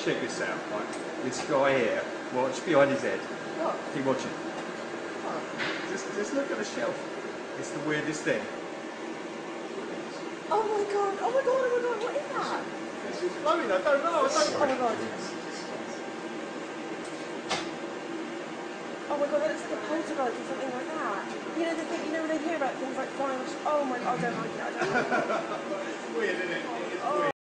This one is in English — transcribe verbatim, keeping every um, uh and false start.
check this out, right? This guy here, watch behind his head. What? Keep watching. What? Just, just look at the shelf. It's the weirdest thing. Oh my god, oh my god, oh my god, what is that? It's just flowing, I don't know, I don't Oh my god. Oh my god, that looks like a poltergeist or something like that. You know the thing, you know when they hear about things like flying, oh my god, I don't like it, I don't like it. It's weird, isn't it? It's Oh. weird.